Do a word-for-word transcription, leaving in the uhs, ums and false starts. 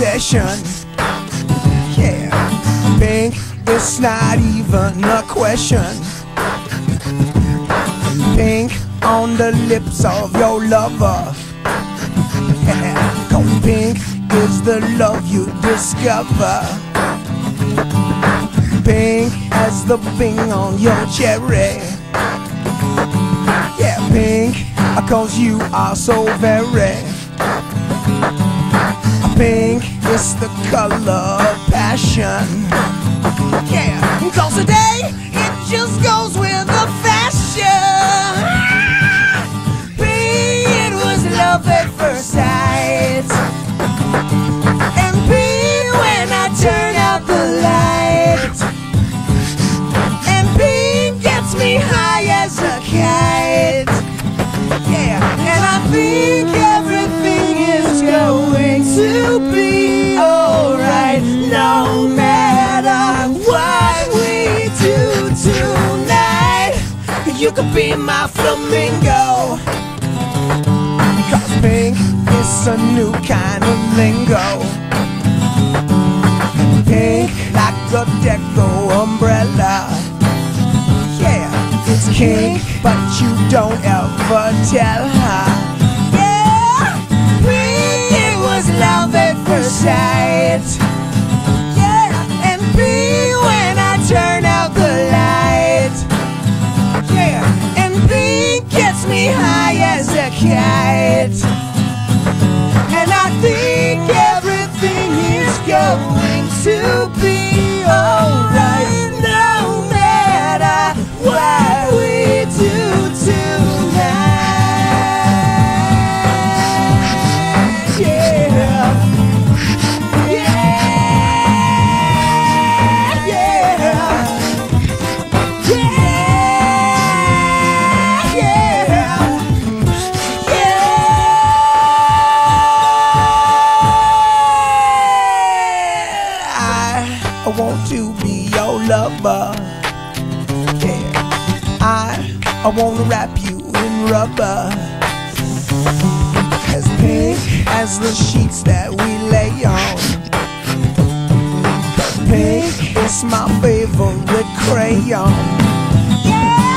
obsession. Yeah, pink, it's not even a question. Pink on the lips of your lover. Yeah, 'cause pink is the love you discover. Pink as the bing on your cherry. Yeah, pink, 'cause you are so very. Pink is the color of passion. Yeah, 'cause today it just goes with the fashion. Pink, it was love at first sight. And pink when I turn out the light. And pink gets me high as a kite. Yeah, and I think everything is going to be alright, no matter what we do tonight. You could be my flamingo, 'cause pink is a new kind of lingo. Pink like a deco umbrella. Yeah, it's kink, but you don't ever tell her. Yeah, pink, it was love at first sight. Yeah, and pink when I turn out the light. Yeah, and pink gets me high as a kite. And I think everything is going to be alright, no matter what we do tonight. Yeah, yeah, yeah, yeah, yeah, yeah. I want to be your lover. Yeah, I I wanna wrap you in rubber, as pink as the sheets that we lay on. Pink is my favorite crayon. Yeah.